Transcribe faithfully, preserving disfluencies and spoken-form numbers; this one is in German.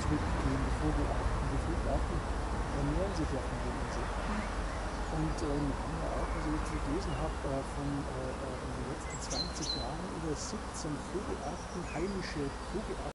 zurückgehende Vogelarten. Die Vogelarten ernähren sich ja von den Insekten. Und ähm, haben ja auch, was ich jetzt gelesen habe, äh, von äh, äh, in den letzten zwanzig Jahren über siebzehn Vogelarten, heimische Vogelarten